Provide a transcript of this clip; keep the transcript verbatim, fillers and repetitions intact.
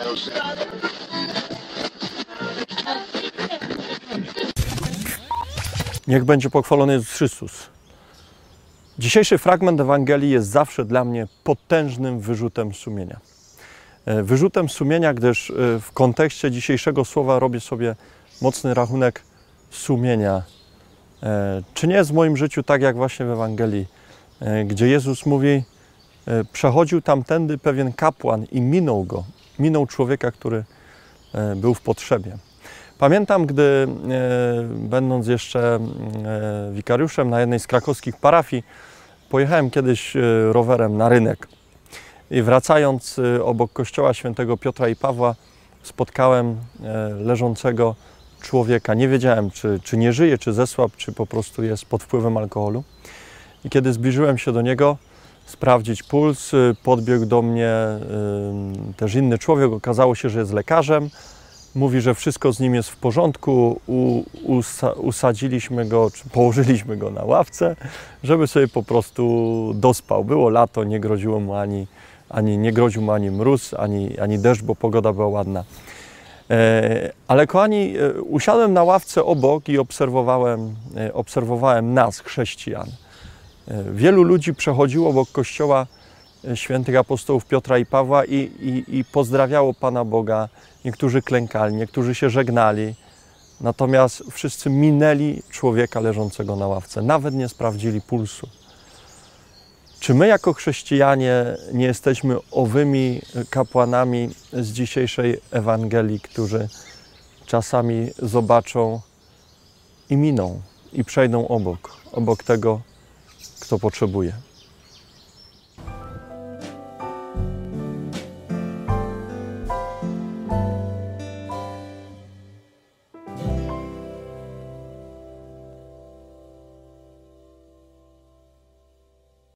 Niech będzie pochwalony Jezus Chrystus. Dzisiejszy fragment Ewangelii jest zawsze dla mnie potężnym wyrzutem sumienia. Wyrzutem sumienia, gdyż w kontekście dzisiejszego słowa robię sobie mocny rachunek sumienia. Czy nie jest w moim życiu tak jak właśnie w Ewangelii, gdzie Jezus mówi, przechodził tamtędy pewien kapłan i minął go, minął człowieka, który był w potrzebie. Pamiętam, gdy e, będąc jeszcze e, wikariuszem na jednej z krakowskich parafii, pojechałem kiedyś e, rowerem na rynek i wracając e, obok kościoła świętego Piotra i Pawła spotkałem e, leżącego człowieka. Nie wiedziałem, czy, czy nie żyje, czy zesłab, czy po prostu jest pod wpływem alkoholu. I kiedy zbliżyłem się do niego sprawdzić puls, podbiegł do mnie e, też inny człowiek, okazało się, że jest lekarzem. Mówi, że wszystko z nim jest w porządku, U, usa, usadziliśmy go, czy położyliśmy go na ławce, żeby sobie po prostu dospał. Było lato, nie groziło mu ani, ani, nie groził mu ani mróz, ani, ani deszcz, bo pogoda była ładna. E, ale kochani, e, usiadłem na ławce obok i obserwowałem, e, obserwowałem nas, chrześcijan. E, wielu ludzi przechodziło obok kościoła świętych apostołów Piotra i Pawła i, i, i pozdrawiało Pana Boga. Niektórzy klękali, niektórzy się żegnali, natomiast wszyscy minęli człowieka leżącego na ławce, nawet nie sprawdzili pulsu. Czy my jako chrześcijanie nie jesteśmy owymi kapłanami z dzisiejszej Ewangelii, którzy czasami zobaczą i miną, i przejdą obok, obok tego, kto potrzebuje?